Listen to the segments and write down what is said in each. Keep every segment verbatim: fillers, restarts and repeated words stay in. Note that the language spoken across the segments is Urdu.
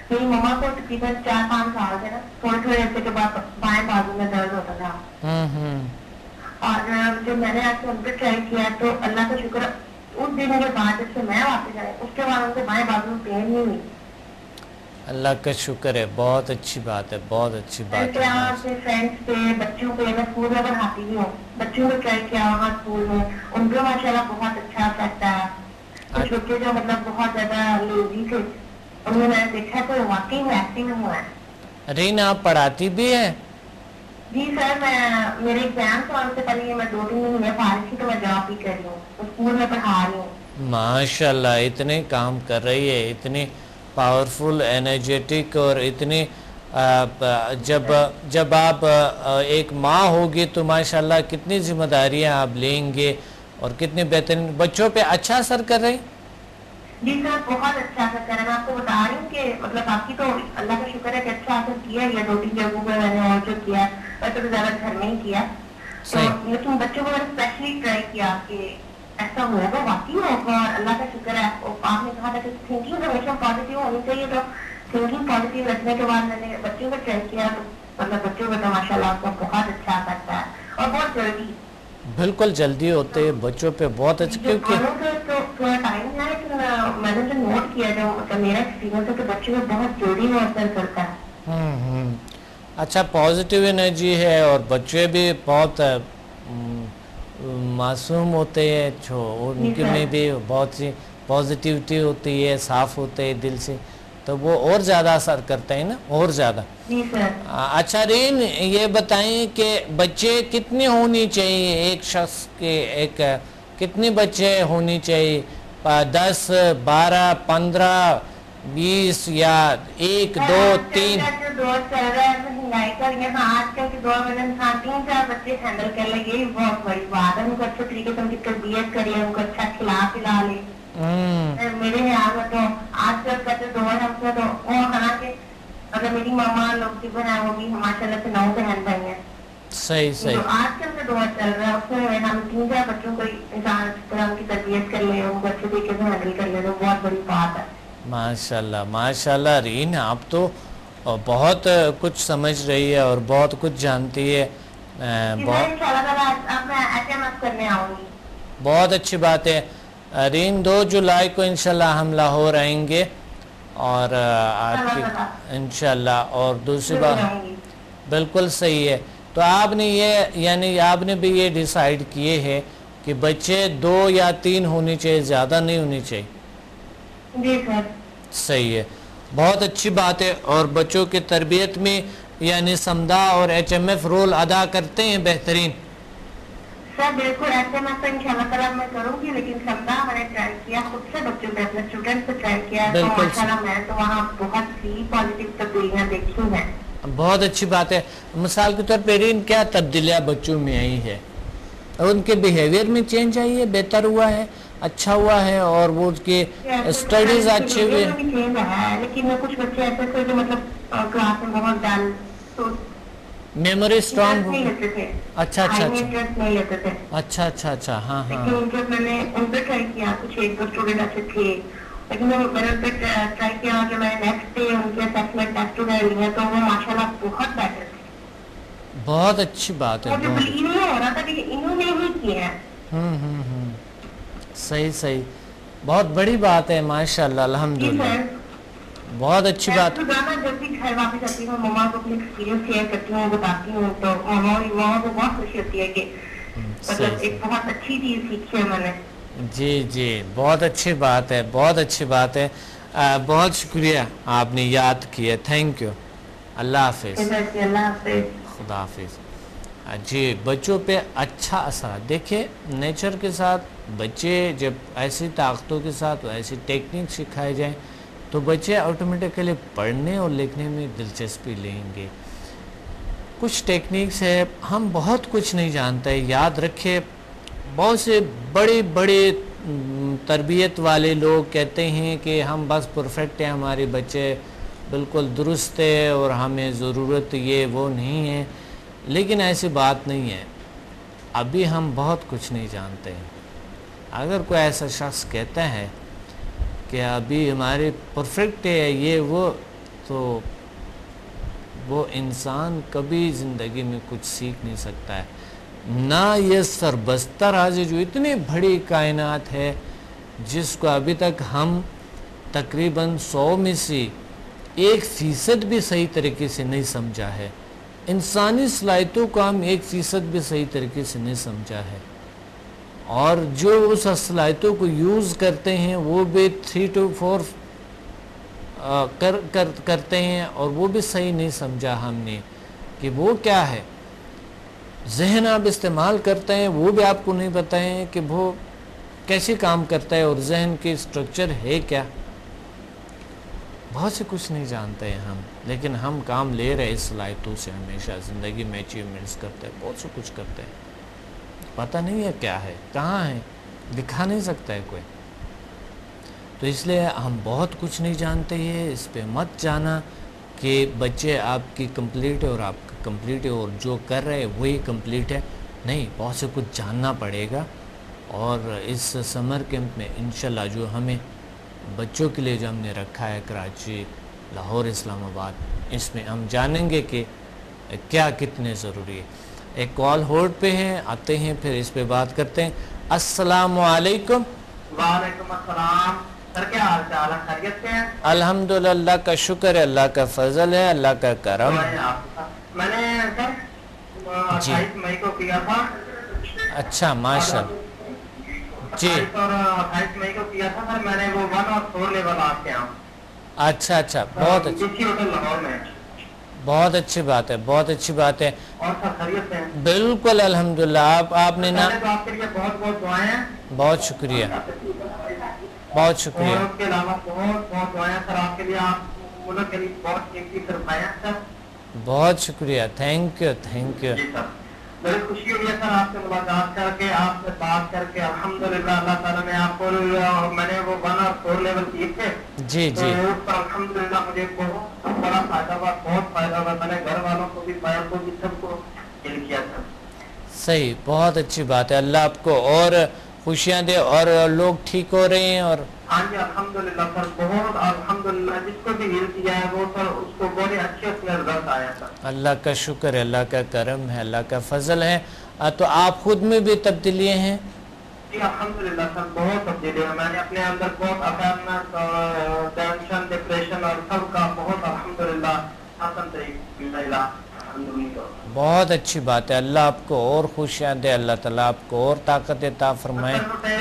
मेरी मम्मा को तकरीबन चार पाँच साल से ना थोड़े थोड़े ऐसे के बाद बाएं बाजू में दर्द होता था। हम्म हम्म और जब मैंने आके उन पर ट्राई किया तो अल्लाह का शुक्र, उस दिन के बाद जब से मैं वापस आई उसके बाद उनको बाएं बाजू में पेन नहीं हुई। अल्लाह का शुक्र है, बहुत अच्छी बात है, बहुत अच्छी बात है। अपने फ्रेंड्स पे, बच्चों पे, मैं स्कूल में पढ़ाती भी हूँ, बच्चों को ट्राई किया वहाँ स्कूल में, उनको माशाल्लाह बहुत अच्छा इफेक्ट आया। कुछ बच्चे जो मतलब बहुत ज्यादा लेजी थे उन्हें मैंने देखा तो वाकई में एक्टिव हुआ है। रीन, आप पढ़ाती भी हैं? जी सर, मैं मेरे एग्जाम से आने से पहले मैं दो तीन महीने फारिग थी तो मैं जॉब भी कर रही हूँ, तो स्कूल में पढ़ा रही हूँ। माशाल्लाह, इतने काम कर रही है, इतनी पावरफुल, एनर्जेटिक और इतनी आ, जब जब आप एक माँ होगी तो माशाल्लाह कितनी जिम्मेदारियां आप लेंगे और कितनी बेहतरीन बच्चों पे अच्छा असर कर रही। जी सर, बहुत अच्छा असर कर रहा है। मैं आपको बता रही हूँ कि मतलब आपकी तो अल्लाह का शुक्र है कि अच्छा असर किया है। दो तीन जगहों पर मैंने और जो किया वैसे तो ज्यादा घर में ही किया, तो लेकिन बच्चों को मैंने स्पेशली ट्राई किया कि ऐसा होगा, वाकई होगा, और अल्लाह का शुक्र है। आपने कहा था कि थिंकिंग हमेशा पॉजिटिव होनी चाहिए, तो थिंकिंग पॉजिटिव रखने के बाद मैंने बच्चों को ट्राई किया तो मतलब बच्चों को तो माशाल्लाह आपको बहुत अच्छा करता है और बहुत जल्दी, बिल्कुल जल्दी होते हैं बच्चों पे, बहुत अच्छे। क्योंकि तो थोड़ा टाइम है लेकिन मैंने जो नोट किया, जो मतलब मेरा एक्सपीरियंस है, तो बच्चों को बहुत जल्दी वो असर करता है। हम्म हम्म अच्छा, पॉजिटिव एनर्जी है और बच्चे भी बहुत मासूम होते हैं, जो उनके में भी बहुत सी पॉजिटिविटी होती है, साफ होते हैं दिल से, तो वो और ज़्यादा असर करते हैं ना, और ज़्यादा। जी सर। अच्छा रीन, ये बताएं कि बच्चे कितने होनी चाहिए एक शख्स के, एक कितने बच्चे होनी चाहिए? दस, बारह, पंद्रह, बीस या एक, दो, तीन? दौर चल रहा है महंगाई का, यहाँ आजकल के दौर में इंसान तीन चार बच्चे हैंडल कर ले, यही बहुत बड़ी बात है। उनको अच्छे तरीके से उनकी तरबियत करिए, उनको अच्छा खिला पिला ले। मेरे ख्याल में तो आजकल का जो दौर है उसमें तो वो हालांकि अगर मेरी मामा लोग की बहन वो भी माशाल्लाह से नौ बहन भाई है। सही सही। तो आजकल का दौर चल रहा है उसमें हम तीन चार बच्चों को इंसान अच्छी तरह उनकी तरबियत कर ले, उनको अच्छे तरीके से हैंडल कर ले, तो बहुत बड़ी बात है। माशाल्लाह माशाल्लाह रीन, आप तो बहुत कुछ समझ रही है और बहुत कुछ जानती है। बहुत बहुत अच्छी बात है रीन। दो जुलाई को इंशाल्लाह हम लाहौर आएंगे और आपकी इंशाल्लाह, और दूसरी बात बिल्कुल सही है। तो आपने ये यानी आपने भी ये डिसाइड किए है कि बच्चे दो या तीन होनी चाहिए, ज़्यादा नहीं होनी चाहिए? जी सर। सही है, बहुत अच्छी बात है। और बच्चों की तरबियत में यानी समदा और एच एम एफ रोल अदा करते हैं बेहतरीन। सर बिल्कुल, ऐसे मैं तो इंशाल्लाह ताला मैं करूंगी, लेकिन समदा मैंने ट्राई किया खुद से, बच्चों पे अपने स्टूडेंट से ट्राई किया, तो माशाल्लाह मैं तो वहाँ बहुत सी पॉजिटिव तब्दीलियाँ देखी हैं। बहुत अच्छी बात है। मिसाल के तौर पर रीन, क्या तब्दीलियाँ बच्चों में आई है? उनके बिहेवियर में चेंज आई है, बेहतर हुआ है, अच्छा हुआ है, और वो उसके स्टडीज अच्छे हुए? लेकिन कुछ बच्चे ऐसे थे जो मतलब क्लास में बहुत डल, तो मेमोरी स्ट्रांग हो। अच्छा अच्छा अच्छा नहीं लेते थे। अच्छा अच्छा अच्छा हाँ हाँ। लेकिन उनके मैंने उन पे ट्राई किया, कुछ एक दो स्टूडेंट अच्छे थे, लेकिन मैंने उन पे ट्राई किया कि मैं नेक्स्ट डे उनके असेसमेंट टेस्ट वगैरह लिए तो वो माशाल्लाह बहुत बेटर थे। बहुत अच्छी बात है। मुझे बिलीव नहीं हो रहा था कि इन्होंने ही किया है। हम्म हम्म हम्म सही सही, बहुत बड़ी बात है माशाल्लाह, अल्हम्दुलिल्लाह, बहुत अच्छी बात। तो गाना जब भी घर वापस आती हूँ मम्मा को अपनी एक्सपीरियंस शेयर करती हूँ, बताती हूँ, तो मम्मा मम्मा को बहुत खुशी होती है कि मतलब एक बहुत अच्छी चीज सीखी है मैंने। जी जी, बहुत अच्छी बात है, बहुत अच्छी बात है। आ, बहुत शुक्रिया आपने याद किया, थैंक यू। अल्लाह हाफिज। अल्लाह हाफिज। खुदा हाफिज। जी, बच्चों पे अच्छा असर देखिए, नेचर के साथ बच्चे जब ऐसी ताकतों के साथ ऐसी टेक्निक सिखाए जाएं तो बच्चे ऑटोमेटिकली पढ़ने और लिखने में दिलचस्पी लेंगे। कुछ टेक्निक्स है, हम बहुत कुछ नहीं जानते, याद रखे। बहुत से बड़े बड़े तरबियत वाले लोग कहते हैं कि हम बस परफेक्ट हैं, हमारे बच्चे बिल्कुल दुरुस्त है और हमें ज़रूरत ये वो नहीं है, लेकिन ऐसी बात नहीं है। अभी हम बहुत कुछ नहीं जानते हैं। अगर कोई ऐसा शख्स कहता है कि अभी हमारे परफेक्ट है ये वो, تو وہ انسان کبھی زندگی میں کچھ سیکھ نہیں سکتا ہے. نہ یہ سربستہ راز جو اتنی بڑی کائنات ہے جس کو ابھی تک ہم تقریباً سو میں سے ایک فیصد بھی صحیح طریقے سے نہیں سمجھا ہے. انسانی صلاحیتوں کو ہم ایک فیصد بھی صحیح طریقے سے نہیں سمجھا ہے, اور جو اس صلاحیتوں کو یوز کرتے ہیں وہ بھی تھری ٹو فور کر, کر کرتے ہیں, اور وہ بھی صحیح نہیں سمجھا ہم نے کہ وہ کیا ہے. ذہن آپ استعمال کرتے ہیں وہ بھی آپ کو نہیں بتائیں کہ وہ کیسے کام کرتا ہے اور ذہن کی اسٹرکچر ہے کیا. بہت سے کچھ نہیں جانتے ہیں ہم, لیکن ہم کام لے رہے اس صلاحیتوں سے, ہمیشہ زندگی میں اچیومنٹس کرتے ہیں, بہت سے کچھ کرتے ہیں, پتہ نہیں ہے کیا ہے, کہاں ہے, دکھا نہیں سکتا ہے کوئی. تو اس لیے ہم بہت کچھ نہیں جانتے ہیں. اس پہ مت جانا کہ بچے آپ کی کمپلیٹ ہے اور آپ کا کمپلیٹ ہے اور جو کر رہے وہی کمپلیٹ ہے. نہیں, بہت سے کچھ جاننا پڑے گا. اور اس سمر کیمپ میں انشاءاللہ جو ہمیں بچوں کے لیے جو ہم نے رکھا ہے کراچی, لاہور, اسلام آباد, اس میں ہم جانیں گے کہ کیا کتنے ضروری ہے. ایک کال ہولڈ پہ ہیں, آتے ہیں پھر اس پہ بات کرتے ہیں. السلام علیکم. وعلیکم السلام. سر کیا حال چال ہے, خیریت سے ہیں؟ الحمدللہ, اللہ کا شکر ہے, اللہ کا فضل ہے, اللہ کا کرم. میں نے سر اٹھائیس مئی کو کیا تھا. اچھا, ماشاء اللہ. جی, اٹھائیس مئی کو کیا تھا سر. میں نے وہ ون اور فور لیول آپ کے یہاں. اچھا اچھا, بہت اچھی لاہور میں. بہت اچھی بات ہے, بہت اچھی بات ہے. اور سر خیریت سے؟ بالکل الحمدللہ. آپ آپ نے نا آپ کے لیے بہت بہت دعائیں ہیں. بہت شکریہ, بہت شکریہ. اور اس کے علاوہ بہت بہت دعائیں سر آپ کے لیے. آپ ملک کے لیے بہت قیمتی سرمایہ ہیں سر. بہت شکریہ, تھینک یو, تھینک یو. جی سر, بڑی خوشی ہوئی ہے سر آپ سے ملاقات کر کے, آپ سے بات کر کے. الحمدللہ اللہ تعالیٰ نے آپ کو, میں نے وہ ون اور فور لیول کیے تھے. جی جی, اس پر الحمدللہ مجھے بہت بڑا فائدہ ہوا, بہت فائدہ ہوا. میں نے گھر والوں کو بھی, بھائیوں کو بھی, سب کو دل کیا تھا. صحیح, بہت اچھی بات ہے. اللہ آپ کو اور خوشیاں دے, اور لوگ ٹھیک ہو رہے ہیں. اور ہاں جی الحمدللہ سر, بہت الحمدللہ. جس کو بھی ہیل کیا ہے وہ سر اس کو بڑے اچھے سے رزلٹ آیا سر. اللہ کا شکر ہے, اللہ کا کرم ہے, اللہ کا فضل ہے. تو آپ خود میں بھی تبدیلیاں ہیں؟ جی الحمدللہ سر, بہت تبدیلی ہے. میں نے اپنے اندر بہت اویئرنیس اور ٹینشن, ڈپریشن اور سب کا بہت الحمدللہ حسن طریقے ملا. بہت اچھی بات ہے. اللہ آپ کو اور خوشیاں دے, اللہ تعالیٰ آپ کو اور طاقت عطا فرمائے.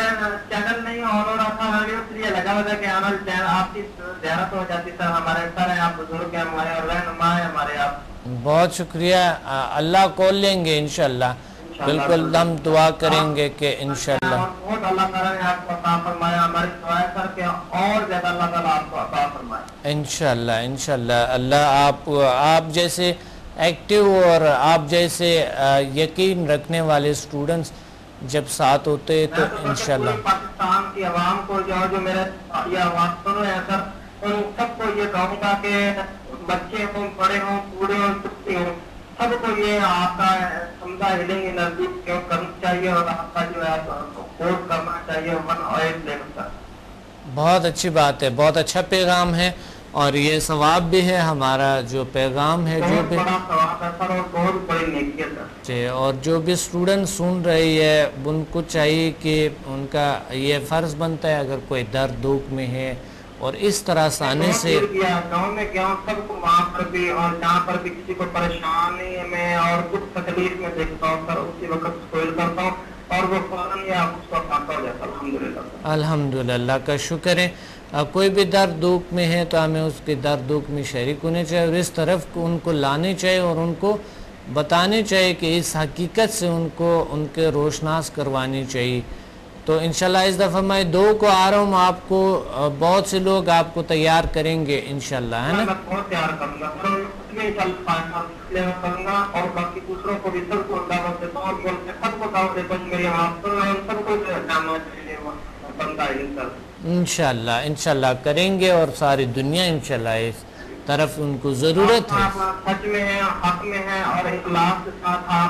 چینل نہیں ہو رہا تھا ریڈیو, اس لیے لگا ہوا تھا کہ ہمارے آپ کی زیارت ہو جاتی سر. ہمارے سر ہیں آپ, بزرگ ہیں ہمارے, اور رہنما ہیں ہمارے آپ. بہت شکریہ. اللہ کال لیں گے انشاءاللہ, بالکل ہم دعا کریں گے کہ انشاءاللہ. بہت اللہ تعالیٰ نے آپ کو عطا فرمایا. ہماری دعائیں سر کہ اور زیادہ اللہ تعالیٰ آپ کو عطا فرمائے انشاءاللہ. انشاءاللہ اللہ آپ آپ جیسے ایکٹیو اور آپ جیسے یقین رکھنے والے سٹوڈنٹس جب ساتھ ہوتے تو انشاءاللہ. پاکستان کی عوام کو جو جو میرے یہ آواز سن رہے ہیں سر, ان سب کو یہ کہوں گا کہ بچے ہوں, بڑے ہوں, بوڑھے ہوں, چھوٹے ہوں, سب کو یہ آپ کا سمجھا ہلیں گے نزدیک کیوں کرنا چاہیے, اور آپ کا جو ہے کورس کرنا چاہیے ون آئل لیول کا. بہت اچھی بات ہے, بہت اچھا پیغام ہے, اور یہ ثواب بھی ہے ہمارا جو پیغام ہے, جو بھی بڑا ثواب ہے سر, اور بہت بڑی نیکی ہے سر. اور جو بھی اسٹوڈنٹ سن رہی ہے ان کو چاہیے کہ ان کا یہ فرض بنتا ہے, اگر کوئی درد دکھ میں ہے اور اس طرح سے آنے سے گاؤں میں گیا سب کو, وہاں پر بھی اور جہاں پر بھی کسی کو پریشانی میں اور کچھ تکلیف میں دیکھتا ہوں سر, اسی وقت سوئل کرتا ہوں اور وہ فوراً یا اس کو پاتا ہو جاتا. الحمدللہ الحمدللہ, اللہ کا شکر ہے. کوئی بھی درد دکھ میں ہے تو ہمیں اس کے درد دکھ میں شریک ہونے چاہیے, اور اس طرف کو ان کو لانے چاہیے, اور ان کو بتانے چاہیے کہ اس حقیقت سے ان کو ان کے روشناس کروانی چاہیے. تو انشاءاللہ اس دفعہ میں دو کو آ رہا ہوں, آپ کو بہت سے لوگ آپ کو تیار کریں گے انشاءاللہ, ہے نا؟ میں بہت تیار کروں گا سر, میں انشاءاللہ کروں گا, اور باقی دوسروں کو بھی سب کو دعوت دیتا ہوں, سب کو دعوت دیتا ہوں. میرے وہاں پر سب کو جانا چاہیے بنتا ہے سر. انشاءاللہ انشاءاللہ کریں گے, اور ساری دنیا انشاءاللہ اس طرف ان کو ضرورت ہے. سچ میں ہے, حق میں ہے, اور اخلاص کے ساتھ آپ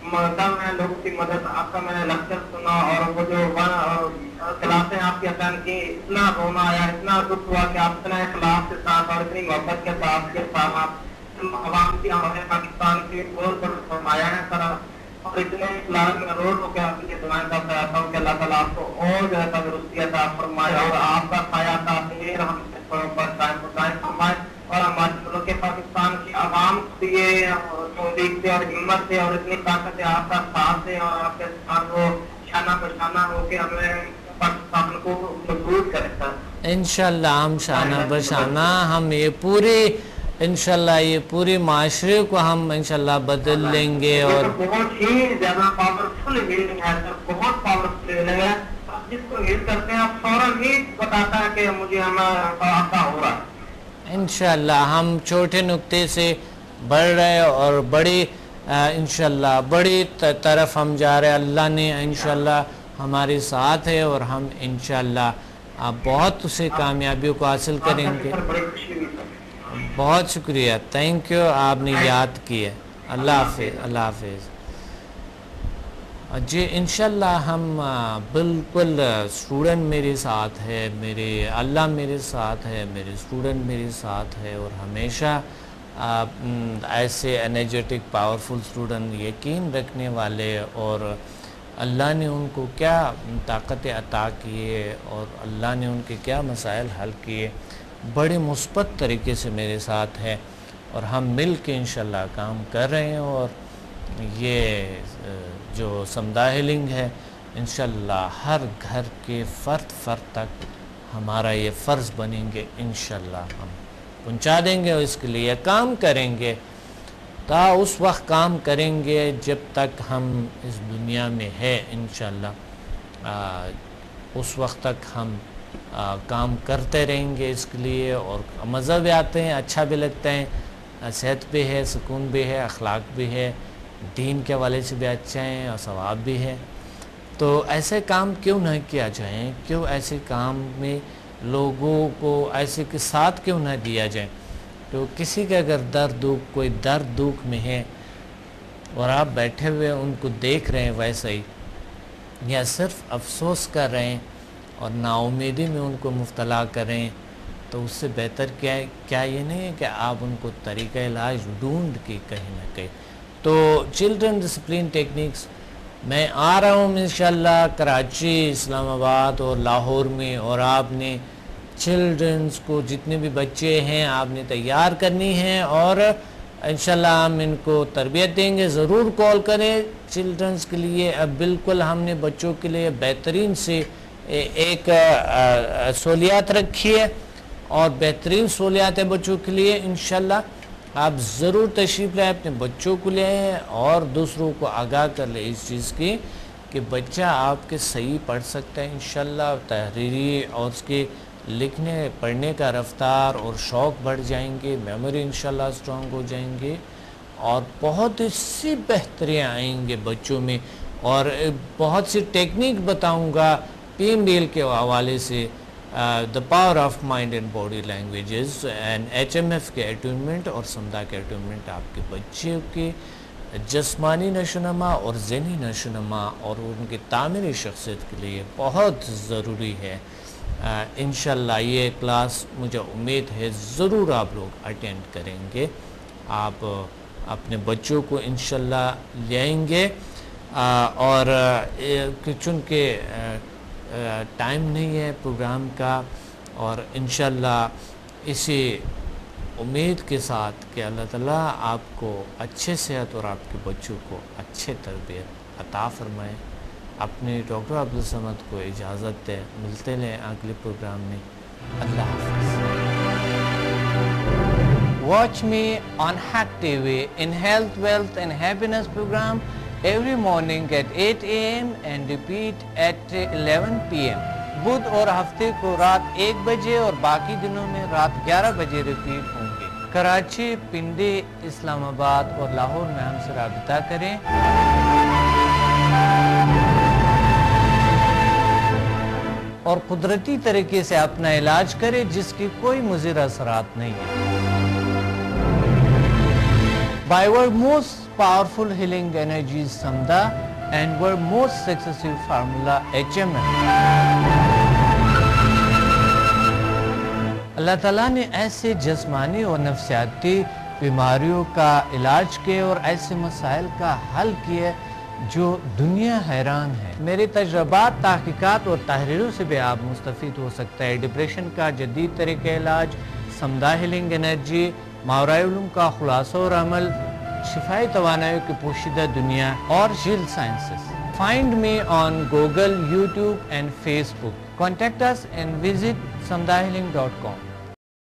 کل میں لوگوں کی مدد آپ کا میں نے لیکچر سنا اور وہ جو کلاسیں آپ کی اٹینڈ کی اتنا رونا آیا اتنا دکھ ہوا کہ آپ اتنا اخلاص کے ساتھ اور اتنی محبت کے ساتھ کے ساتھ آپ عوام کی ہمارے پاکستان کی گول پر فرمایا ہے سر اور اتنے اخلاق میں روز ہو کے آپ کی دعائیں کرتا رہتا ہوں کہ اللہ تعالیٰ آپ کو اور جو ہے تندرستی عطا فرمائے اور آپ کا سایہ تاثیر ہم پر قائم قائم فرمائے اور ہمارے ملک پاکستان کی عوام سے توفیق سے اور ہمت سے اور اتنی طاقت آپ کا ساتھ ہے اور آپ کے ساتھ وہ شانہ بشانہ ہو کے ہمیں پاکستان کو مضبوط کرے سر انشاءاللہ ہم شانہ بشانہ ہم یہ پوری انشاءاللہ یہ پوری معاشرے کو ہم انشاءاللہ بدل لیں گے اور بہت ہی زیادہ پاورفل ہیلنگ ہے سر بہت پاورفل ہیلنگ ہے جس کو ہیل کرتے ہیں آپ فوراً ہی بتاتا ہے کہ مجھے ہمارا ہو رہا ہے انشاءاللہ ہم چھوٹے نقطے سے بڑھ رہے اور بڑی انشاءاللہ بڑی طرف ہم جا رہے اللہ نے انشاءاللہ ہمارے ساتھ ہے اور ہم انشاءاللہ بہت سے کامیابیوں کو حاصل کریں گے بہت شکریہ تھینک یو آپ نے یاد کیا اللہ حافظ اللہ حافظ جی انشاءاللہ ہم بالکل اسٹوڈنٹ میرے ساتھ ہے میرے اللہ میرے ساتھ ہے میرے اسٹوڈنٹ میرے ساتھ ہے اور ہمیشہ ایسے انرجیٹک پاورفل اسٹوڈنٹ یقین رکھنے والے اور اللہ نے ان کو کیا طاقت عطا کیے اور اللہ نے ان کے کیا مسائل حل کیے بڑے مثبت طریقے سے میرے ساتھ ہے اور ہم مل کے انشاءاللہ کام کر رہے ہیں اور یہ جو سمدہ ہیلنگ ہے انشاءاللہ ہر گھر کے فرد فرد تک ہمارا یہ فرض بنیں گے انشاءاللہ ہم پہنچا دیں گے اور اس کے لیے کام کریں گے تا اس وقت کام کریں گے جب تک ہم اس دنیا میں ہے انشاءاللہ اس وقت تک ہم آ, کام کرتے رہیں گے اس کے لیے اور مزہ بھی آتے ہیں اچھا بھی لگتا ہے صحت بھی ہے سکون بھی ہے اخلاق بھی ہے دین کے حوالے سے بھی اچھا ہے اور ثواب بھی ہے تو ایسے کام کیوں نہ کیا جائیں کیوں ایسے کام میں لوگوں کو ایسے کے ساتھ کیوں نہ دیا جائے تو کسی کا اگر درد دکھ کوئی درد دکھ میں ہے اور آپ بیٹھے ہوئے ان کو دیکھ رہے ہیں ویسا ہی یا صرف افسوس کر رہے ہیں اور نا امیدی میں ان کو مبتلا کریں تو اس سے بہتر کیا ہے کیا یہ نہیں ہے کہ آپ ان کو طریقہ علاج ڈھونڈ کے کہیں نہ کہیں تو چلڈرن ڈسپلن ٹیکنیکس میں آ رہا ہوں انشاءاللہ کراچی اسلام آباد اور لاہور میں اور آپ نے چلڈرنس کو جتنے بھی بچے ہیں آپ نے تیار کرنی ہے اور انشاءاللہ ہم ان کو تربیت دیں گے ضرور کال کریں چلڈرنس کے لیے اب بالکل ہم نے بچوں کے لیے بہترین سے ایک سہولیات رکھی ہے اور بہترین سہولیات ہے بچوں کے لیے انشاءاللہ آپ ضرور تشریف لائیں اپنے بچوں کو لے آئیں اور دوسروں کو آگاہ کر لیں اس چیز کی کہ بچہ آپ کے صحیح پڑھ سکتا ہے انشاءاللہ تحریری اور اس کے لکھنے پڑھنے کا رفتار اور شوق بڑھ جائیں گے میموری انشاءاللہ اسٹرانگ ہو جائیں گے اور بہت سی بہتریاں آئیں گے بچوں میں اور بہت سی ٹیکنیک بتاؤں گا پی ایم ڈی ایل کے حوالے سے the power of mind and body languages and H M F کے اٹیونمنٹ اور سمدہ کے اٹیونمنٹ آپ کے بچے کے جسمانی نشوونما اور ذہنی نشوونما اور ان کی تعمیری شخصیت کے لیے بہت ضروری ہے انشاءاللہ یہ کلاس مجھے امید ہے ضرور آپ لوگ اٹینڈ کریں گے آپ اپنے بچوں کو انشاءاللہ لے آئیں گے اور چونکہ ٹائم نہیں ہے پروگرام کا اور انشاءاللہ اسی امید کے ساتھ کہ اللہ تعالیٰ آپ کو اچھے صحت اور آپ کے بچوں کو اچھے تربیت عطا فرمائے اپنے ڈاکٹر عبدالصمد کو اجازت دے ملتے لیں اگلے پروگرام میں اللہ حافظ Watch me on Hack T V in Health, Wealth and Happiness program every morning at eight A M and repeat at eleven P M بدھ اور ہفتے کو رات ایک بجے اور باقی دنوں میں رات گیارہ بجے ریپیٹ ہوں گے کراچی پنڈی اسلام آباد اور لاہور میں ہم سے رابطہ کریں اور قدرتی طریقے سے اپنا علاج کریں جس کی کوئی مضر اثرات نہیں ہے By our most powerful healing energies Samda and were most successful formula H M M. اللہ تعالیٰ نے ایسے جسمانی اور نفسیاتی بیماریوں کا علاج کیے اور ایسے مسائل کا حل کیے جو دنیا حیران ہے. میرے تجربات، تحقیقات اور تحریروں سے بھی آپ مستفید ہو سکتا ہے. ڈپریشن کا جدید طریقہ علاج، سمدہ ہیلنگ انرجی، ماورائے علوم کا خلاصہ اور عمل، شفائی توانائی کی پوشیدہ دنیا اور جیل sciences. Find me on Google, YouTube and Facebook. Contact us and visit samdahealing dot com.